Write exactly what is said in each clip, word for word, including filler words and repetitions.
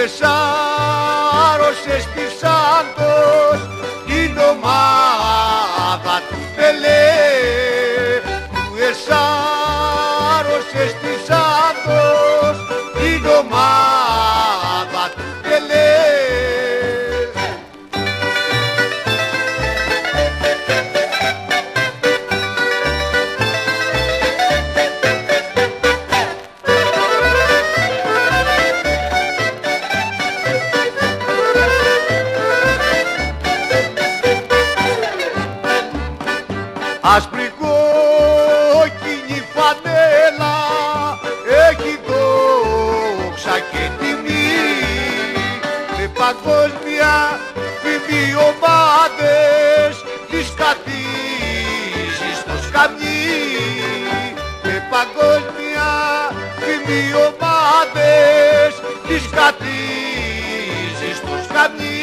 εσάρωσε στη Σάντος την ομάδα του Πελέ, που εσάρωσε στη Σάντος την ομάδα του Πελέ. Άσπρη κόκκινη φανέλα έχει δόξα και τιμή, με παγκόσμια φημή ομάδες τις κατήσει στο σκαμνί, με παγκόσμια φημή ομάδες τις κατήσει στο σκαμνί.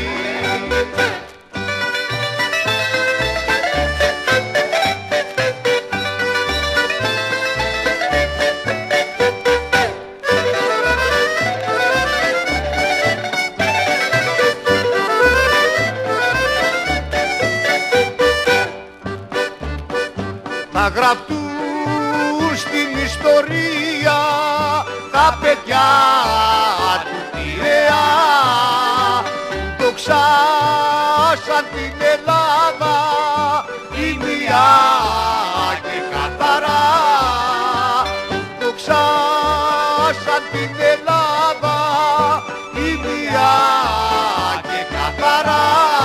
Θα γραφτούν στην ιστορία τα παιδιά του Πειραιά, που δοξάσαν την Ελλάδα τίμια και καθαρά, που δοξάσαν την Ελλάδα τίμια και καθαρά.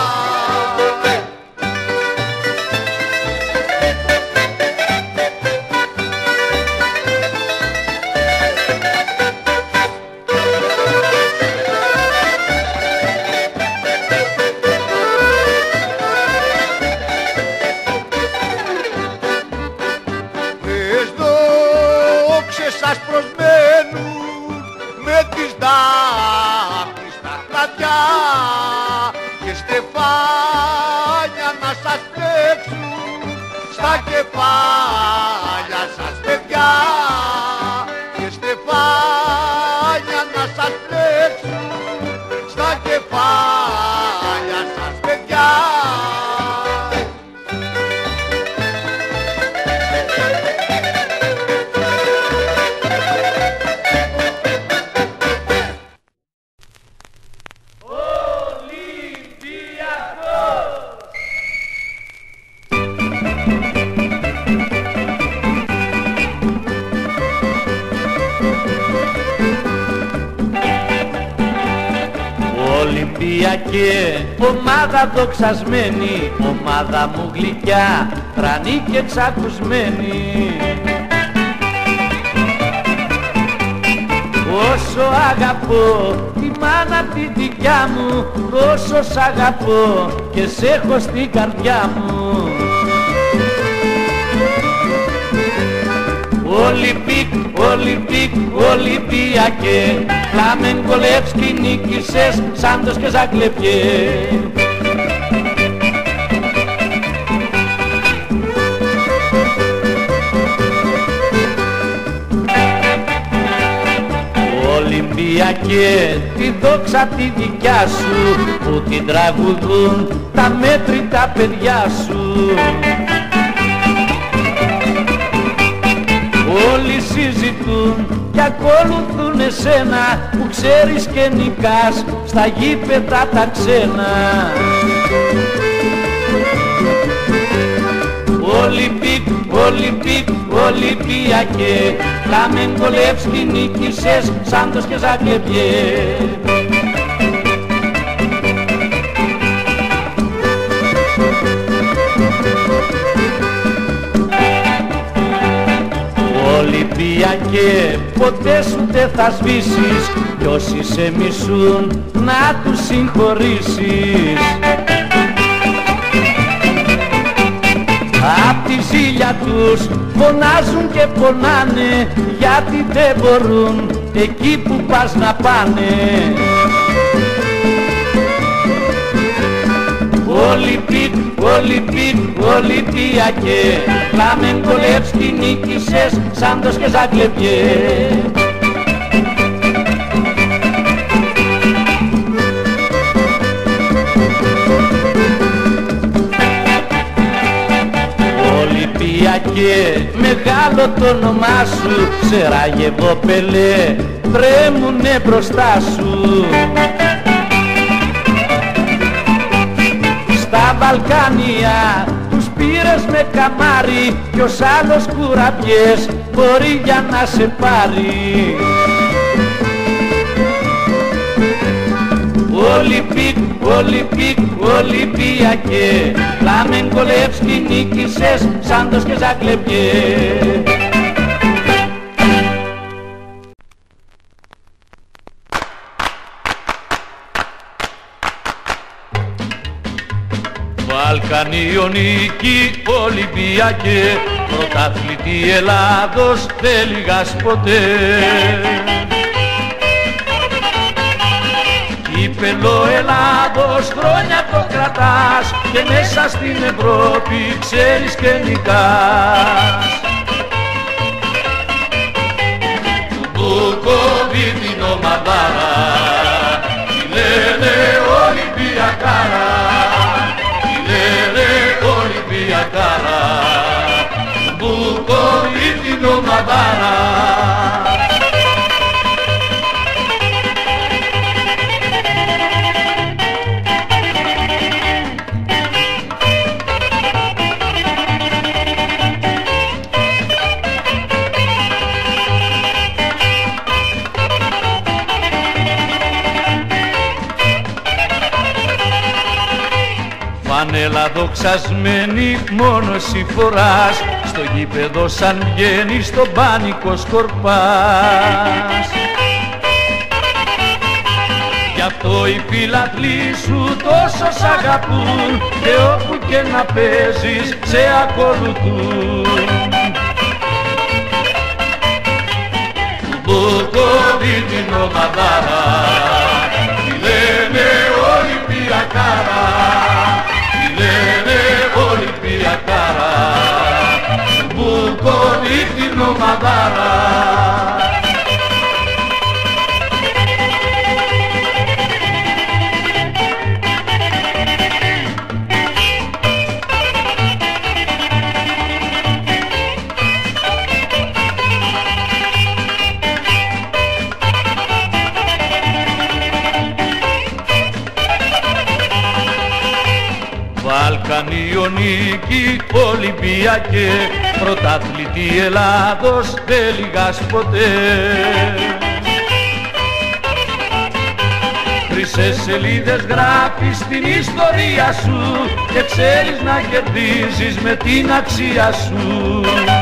Σας προσμένουν με τις δάφνης στα κλαδιά και στεφάνια να σας πλέξουν στα κεφάλια σας παιδιά, και στεφάνια να σας πλέξουν στα κεφάλια σας παιδιά. Ολυμπιακέ, ομάδα δοξασμένη, ομάδα μου γλυκιά, τρανή και εξακουσμένη. Όσο αγαπώ τη μάνα τη δικιά μου, τόσο σ' αγαπώ και σ' έχω στην καρδιά μου. Ολυμπίκ, Ολυμπίκ, Ολυμπιακέ, Φλάμενκο Λεύσκι νίκησες, Σάντος και Ζαγκλεβιέ. Ολυμπιακέ, τη δόξα τη δικιά σου, που την τραγουδούν τα μέτρητα παιδιά σου. Όλοι συζητούν και ακολουθούν εσένα, που ξέρεις και νικάς στα γήπεδα τα ξένα. Ολυμπίκ, Ολυμπίκ, Ολυμπιακέ, Φλάμενκο Λεύσκι νίκησες, Σάντος και Ζαγκλεβιέ. Ολυμπιακέ, ποτέ σου δεν θα σβήσεις, κι όσοι σε μισούν να τους συγχωρήσεις. Απ' τη ζήλια τους φωνάζουν και πονάνε, γιατί δεν μπορούν εκεί που πας να πάνε. Ολυμπίκ, Ολυμπίκ, Ολυμπιακέ, Φλάμενκο Λεύσκι νίκησες, Σάντος και Ζαγκλεβιέ. Ολυμπιακέ, μεγάλο το όνομά σου, Σεράγεβο Πελέ, τρέμουνε μπροστά σου. Στα Βαλκάνια τους πήρες με καμάρι, ποιος άλλος κουραμπιές μπορεί για να σε πάρει. Ολυμπίκ, Ολυμπίκ, Ολυμπιακέ, Φλάμενκο Λεύσκι νίκησες, Σάντος και Ζαγκλεβιέ. Βαλκανιονίκη Ολυμπιακέ, πρωταθλητή Ελλάδος δεν λυγάς ποτέ. Κύπελλο Ελλάδος χρόνια το κρατάς και μέσα στην Ευρώπη ξέρεις και νικάς. Του Μπουκόβι την ομαδάρα τη λένε Ολυμπιακάρα, τη λένε Ολυμπιακάρα, του Μπουκόβι την ομαδάρα. Φανέλα δοξασμένη μόνο εσύ φοράς, στο γήπεδο σαν βγαίνεις στον πάνικο σκορπάς. Γι' αυτό οι φίλαθλοι σου τόσο σ' αγαπούν και όπου και να παίζεις σε ακολουθούν. Του Μπουκόβι την ομαδάρα τη λένε Ολυμπιακάρα, λένε Ολυμπιακάρα, του Μπουκόβι την ομαδάρα. Βαλκανιονίκη Ολυμπιακέ, πρωταθλητή Ελλάδος δεν λυγάς ποτέ. Χρυσές σελίδες γράφεις την ιστορία σου και ξέρεις να κερδίζεις με την αξία σου.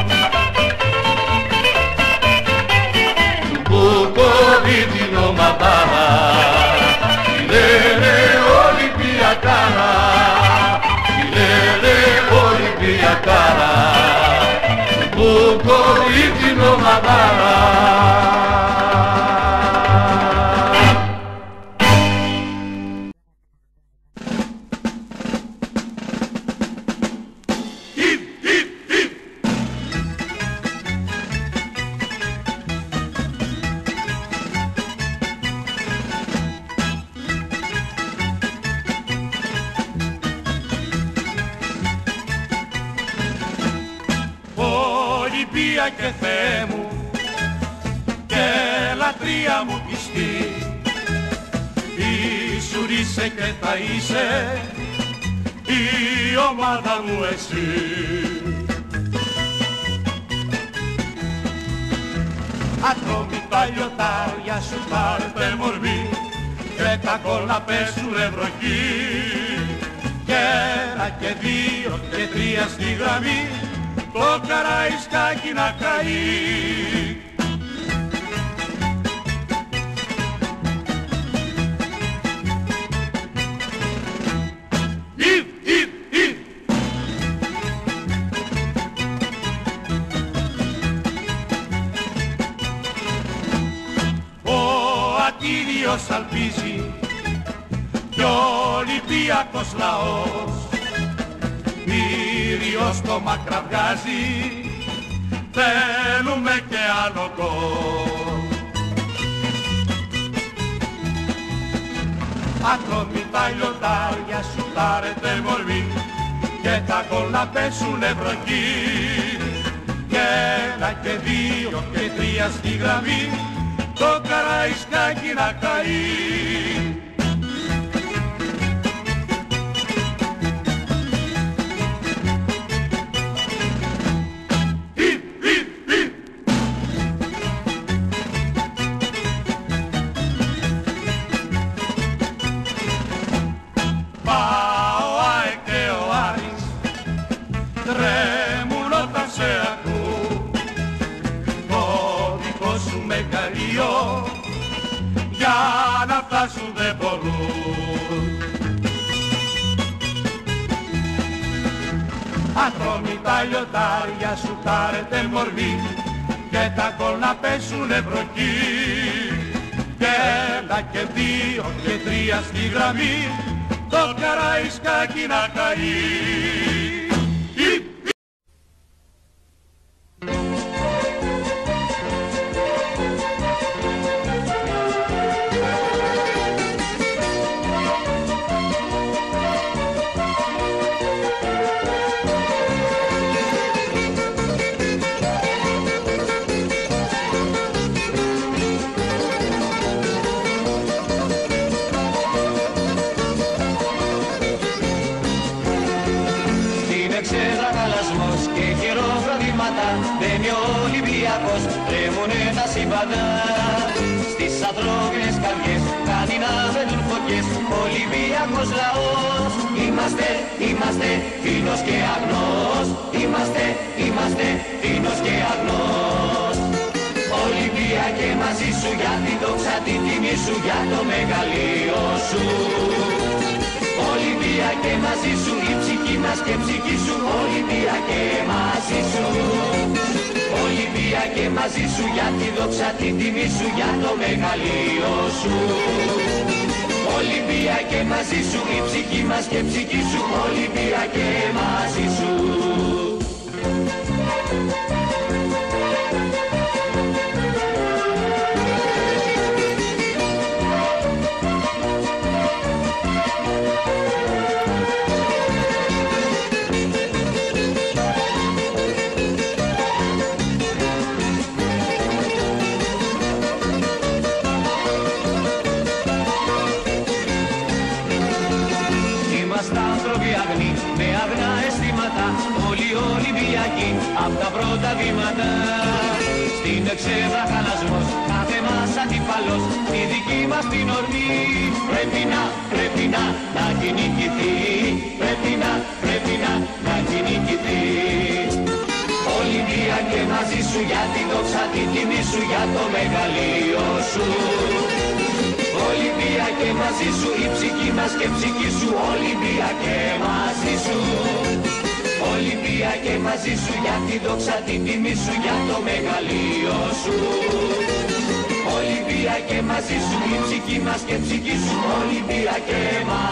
Του Μπουκόβι την ομαδάρα τη λένε Ολυμπιακάρα, Ολυμπιακάρα, του Μπουκόβι την ομαδάρα. Και Θεέ μου και λατρεία μου πιστή, ήσουν είσαι και θα είσαι η ομάδα μου εσύ. Ατόμητα λιωτάρια σου πάρτε μορφή και τα κόλλα πέσουνε βροχή, και ένα και δύο και τρία στη γραμμή το Καραϊσκάκι να καεί. Ιβ, ιβ, ιβ. Ο Ατήλιος αλπίζει κι ο Ολυμπιακός λαός Μύριος το μακραβγάζει, θέλουμε και άλλο γκολ. Ατόμητα λιωτάρια σου πάρετε μορφή και τα γκολ να πέσουνε βροχή, και ένα και δύο και τρία στη γραμμή το Καραϊσκάκι να καεί. Σου δεν μπορούν. Ατρόμητα λιοντάρια σου τάρετε μορφή και τα γκολ να πέσουνε βροχή και ένα και δύο και τρία στη γραμμή το Καραϊσκάκι να καεί. Μπαίνει ο Ολυμπιακός, τρέμουνε τα σύμπαντα. Στις ανθρώπινες καρδιές κάνει να βαίνουν φωτιές. Ολυμπιακός λαός, είμαστε, είμαστε φίνος και αγνός. Είμαστε, είμαστε φίνος και αγνός. Ολυμπιακέ μαζί σου για την δόξα, την τιμή σου, για το μεγαλείο σου. Ολυμπιακέ μαζί σου η ψυχή μας και ψυχή σου. Ολυμπιακέ μαζί σου. Ολυμπιακέ μαζί σου για τη δόξα, την τιμή σου, για το μεγαλείο σου. Ολυμπιακέ μαζί σου η ψυχή μας και ψυχή σου. Ολυμπιακέ μαζί σου. Με αγνά αισθήματα, όλοι οι Ολυμπιακοί απ' τα πρώτα βήματα. Στην εξέδρα χαλασμός, κάθε μας αντιπαλός, η δική μας την ορμή πρέπει να, πρέπει να, να κυνηγηθεί. Πρέπει να, πρέπει να, να κυνηγηθεί. Ολυμπιακέ μαζί σου για την δόξα, την τιμή σου, για το μεγαλείο σου. Ολυμπιακέ μαζί σου η ψυχή μας και ψυχή σου. Ολυμπιακέ μαζί σου. Ολυμπιακέ μαζί σου για τη δόξα, την τιμή σου, για το μεγαλείο σου. Ολυμπιακέ μαζί σου η ψυχή μας και ψυχή σου. Ολυμπιακέ μαζί σου.